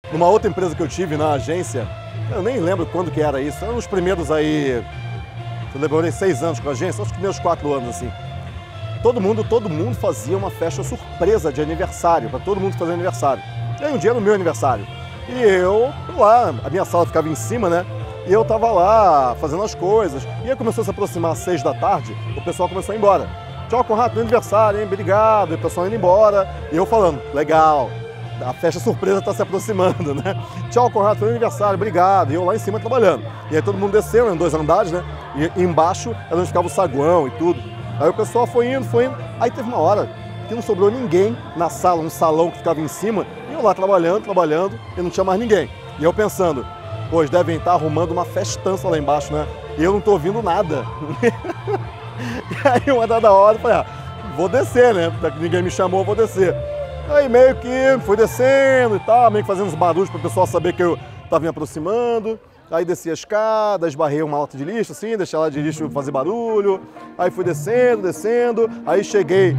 Numa outra empresa que eu tive na agência, eu nem lembro quando que era isso, eram os primeiros aí, eu demorei 6 anos com a agência, os primeiros 4 anos assim. Todo mundo fazia uma festa surpresa de aniversário, para todo mundo fazer aniversário. E aí um dia era o meu aniversário. E eu lá, a minha sala ficava em cima, né? E eu tava lá fazendo as coisas. E aí começou a se aproximar às 6 da tarde, o pessoal começou a ir embora. Tchau, Conrado, meu aniversário, hein? Obrigado. E o pessoal indo embora. E eu falando, legal, a festa surpresa está se aproximando, né? Tchau, Conrado, foi aniversário, obrigado. E eu lá em cima trabalhando. E aí todo mundo descendo, em 2 andares, né? E embaixo era onde ficava o saguão e tudo. Aí o pessoal foi indo. Aí teve uma hora que não sobrou ninguém na sala, um salão que ficava em cima. E eu lá trabalhando, e não tinha mais ninguém. E eu pensando, pois devem estar arrumando uma festança lá embaixo, né? E eu não tô ouvindo nada. E aí uma dada hora eu falei, vou descer, né? Ninguém me chamou, eu vou descer. Aí meio que fui descendo e tal, meio que fazendo uns barulhos para o pessoal saber que eu estava me aproximando. Aí desci a escada, esbarrei uma lata de lixo assim, deixei a lata de lixo fazer barulho. Aí fui descendo, aí cheguei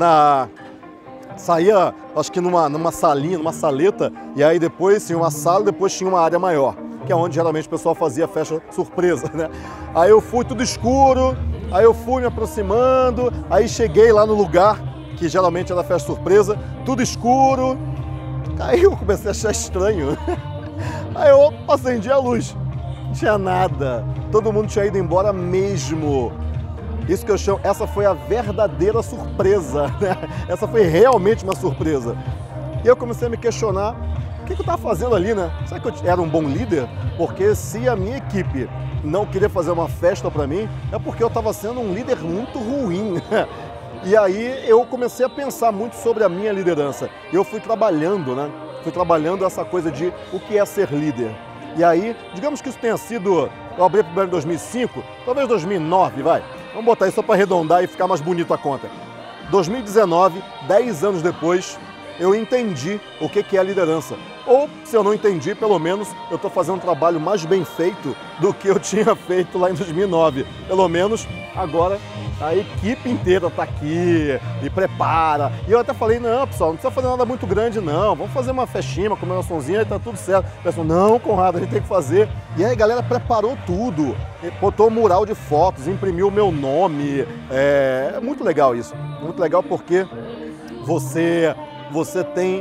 saía, acho que numa salinha, numa saleta, e aí depois tinha uma sala, depois tinha uma área maior, que é onde geralmente o pessoal fazia festa surpresa, né? Aí eu fui tudo escuro, aí eu fui me aproximando, aí cheguei lá no lugar, que geralmente era festa surpresa, tudo escuro, aí eu comecei a achar estranho. Aí eu acendi a luz, não tinha nada, todo mundo tinha ido embora mesmo. Isso que eu chamo, essa foi a verdadeira surpresa, né? Essa foi realmente uma surpresa. E eu comecei a me questionar, o que eu estava fazendo ali, né? Será que eu era um bom líder? Porque se a minha equipe não queria fazer uma festa para mim, é porque eu estava sendo um líder muito ruim. E aí eu comecei a pensar muito sobre a minha liderança. E eu fui trabalhando, né? Fui trabalhando essa coisa de o que é ser líder. E aí, digamos que isso tenha sido, eu abri primeiro em 2005, talvez 2009, vai. Vamos botar isso só para arredondar e ficar mais bonito a conta. 2019, 10 anos depois, eu entendi o que é a liderança. Ou, se eu não entendi, pelo menos eu estou fazendo um trabalho mais bem feito do que eu tinha feito lá em 2009. Pelo menos agora a equipe inteira está aqui, me prepara. E eu até falei, não, pessoal, não precisa fazer nada muito grande, não. Vamos fazer uma festinha, uma comemoraçãozinha e tá tudo certo. O pessoal, não, Conrado, a gente tem que fazer. E aí a galera preparou tudo. Botou um mural de fotos, imprimiu o meu nome. É muito legal isso. Muito legal porque você tem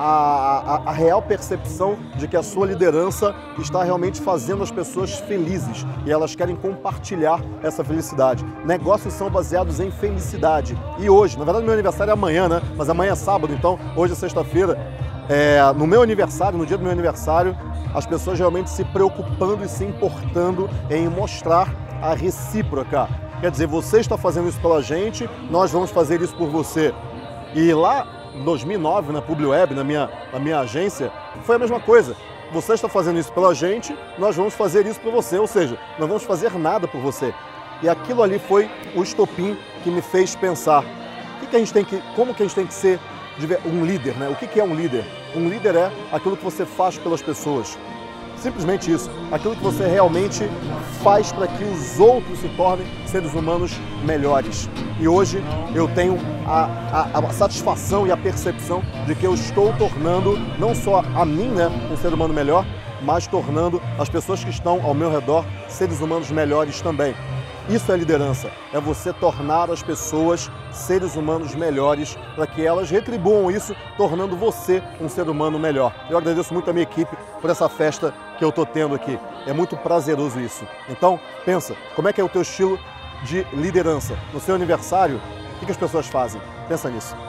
a real percepção de que a sua liderança está realmente fazendo as pessoas felizes e elas querem compartilhar essa felicidade. Negócios são baseados em felicidade. E hoje, na verdade meu aniversário é amanhã, né? Mas amanhã é sábado, então hoje é sexta-feira. No meu aniversário, no dia do meu aniversário, as pessoas realmente se preocupando e se importando em mostrar a recíproca. Quer dizer, você está fazendo isso pela gente, nós vamos fazer isso por você. E lá em 2009, na PubliWeb, na minha agência, foi a mesma coisa. Você está fazendo isso pela gente, nós vamos fazer isso por você. Ou seja, não vamos fazer nada por você. E aquilo ali foi o estopim que me fez pensar como que a gente tem que ser um líder, né? O que é um líder? Um líder é aquilo que você faz pelas pessoas. Simplesmente isso, aquilo que você realmente faz para que os outros se tornem seres humanos melhores. E hoje eu tenho a satisfação e a percepção de que eu estou tornando não só a mim, né, um ser humano melhor, mas tornando as pessoas que estão ao meu redor seres humanos melhores também. Isso é liderança, é você tornar as pessoas seres humanos melhores para que elas retribuam isso, tornando você um ser humano melhor. Eu agradeço muito a minha equipe por essa festa que eu estou tendo aqui. É muito prazeroso isso. Então, pensa, como é que é o teu estilo de liderança? No seu aniversário, o que as pessoas fazem? Pensa nisso.